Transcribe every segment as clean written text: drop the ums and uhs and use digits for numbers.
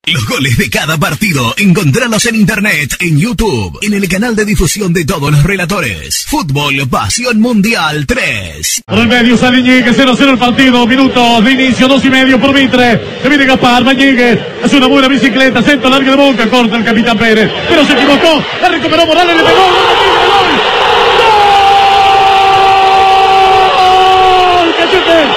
Los goles de cada partido, encontralos en internet, en YouTube, en el canal de difusión de todos los relatores. Fútbol Pasión Mundial 3. Por el medio sale Ñíguez, 0-0 el partido, minutos de inicio, 2:30 por Mitre. Se viene Gaspar, Ñíguez, hace una buena bicicleta, centro largo de Boca, corta el capitán Pérez, pero se equivocó, la recuperó Morales, le pegó, ¡gol! ¡Cachete!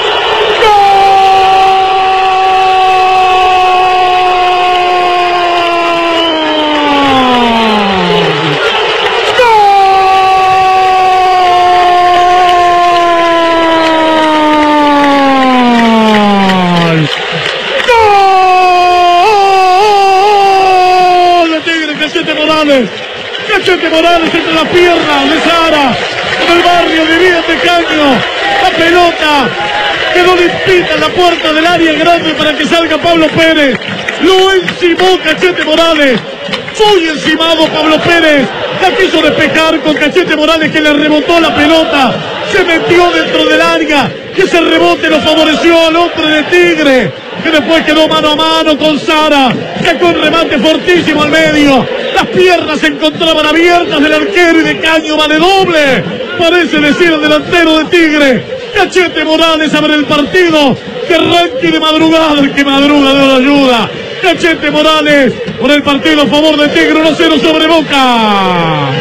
Cachete Morales entre las piernas de Sara, en el barrio de Vías de Caño. La pelota quedó limpita en la puerta del área grande para que salga Pablo Pérez. Lo encimó Cachete Morales. Muy encimado Pablo Pérez. La quiso despejar con Cachete Morales, que le rebotó la pelota. Se metió dentro del área. Que ese rebote lo favoreció al hombre de Tigre, que después quedó mano a mano con Sara. Sacó un remate fortísimo al medio. Las piernas se encontraban abiertas del arquero y de Caño vale doble. Parece decir el delantero de Tigre. Cachete Morales abre el partido. Que arranque de madrugada, el que madruga Dios lo ayuda. Cachete Morales por el partido a favor de Tigre, 1-0 sobre Boca.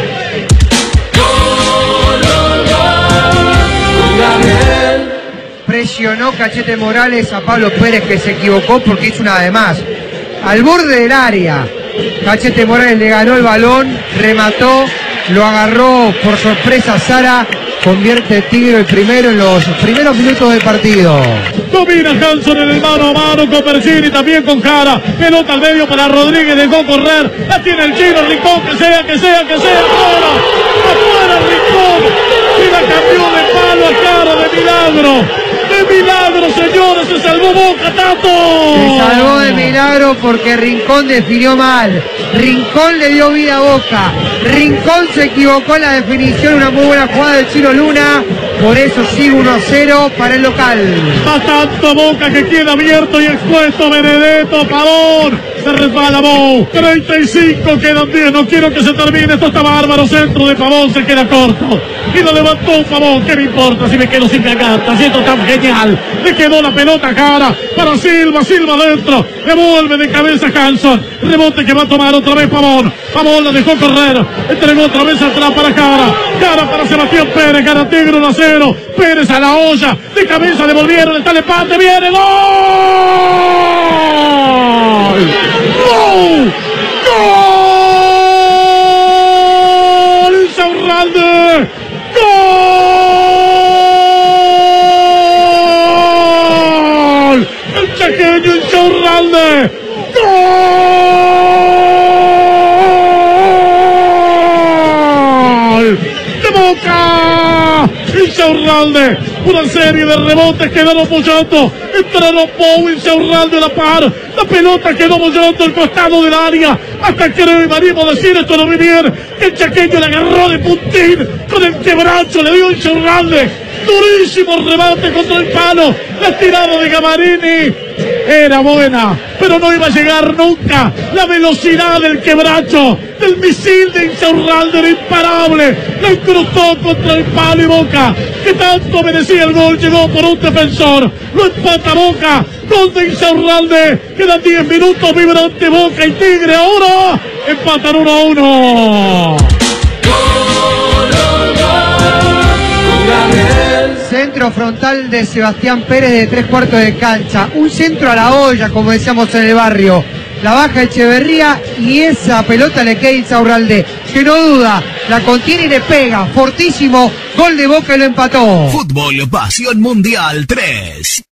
Presionó Cachete Morales a Pablo Pérez, que se equivocó porque hizo una de más. Al borde del área, Cachete Morales le ganó el balón, remató, lo agarró por sorpresa Sara, convierte Tigre el primero en los primeros minutos del partido. Domina Hanson en el mano a mano con Percini, también con Jara. Pelota al medio para Rodríguez, dejó correr. La tiene el chino, Rincón, que sea. ¡Afuera! ¡Afuera Rincón! Y la cambió de palo a Jara de milagro. ¡De milagro, señores! ¡Se salvó Boca, Tato! Se salvó de milagro porque Rincón definió mal. Rincón le dio vida a Boca. Rincón se equivocó en la definición. Una muy buena jugada del Chino Luna. Por eso sigue 1-0 para el local. Va tanto Boca que queda abierto y expuesto. Benedetto, Pavón. Se resbala Bou. 35, quedan 10. No quiero que se termine. Esto está bárbaro. Centro de Pavón, se queda corto. Y lo levantó Pavón. ¿Qué me importa si me quedo sin cagata? Si esto es tan genial. Le quedó la pelota a Jara para Silva. Silva adentro. Devuelve de cabeza Hanson. Rebote que va a tomar otra vez Pavón. Pavón la dejó correr. Entregó otra vez atrás para Jara. Jara para Sebastián Pérez. Gana Tigre 1-0. Pérez a la olla. De cabeza devolvieron. Está el empate. Viene. ¡Gol! ¡Gol! ¡Gol! Insaurralde. ¡Gol! El chaqueño Insaurralde. ¡Gol! ¡De Boca! Insaurralde, una serie de rebotes quedaron bollando, entraron Pou, Insaurralde a la par, la pelota quedó bollando al costado del área, hasta creo y venimos a decir, esto no vi bien, que el chaqueño le agarró de puntín, con el quebracho le dio Insaurralde, durísimo remate contra el palo, la tirada de Gamarini era buena, pero no iba a llegar nunca. La velocidad del quebracho, del misil de Insaurralde era imparable. La incrustó contra el palo y Boca, que tanto merecía el gol, llegó por un defensor. Lo empata Boca, gol de Insaurralde. Quedan 10 minutos, vibrante Boca y Tigre. Ahora empatan 1-1. Centro frontal de Sebastián Pérez de 3/4 de cancha. Un centro a la olla, como decíamos en el barrio. La baja Echeverría y esa pelota le queda a Insaurralde, que no duda, la contiene y le pega. Fortísimo, gol de Boca y lo empató. Fútbol Pasión Mundial 3.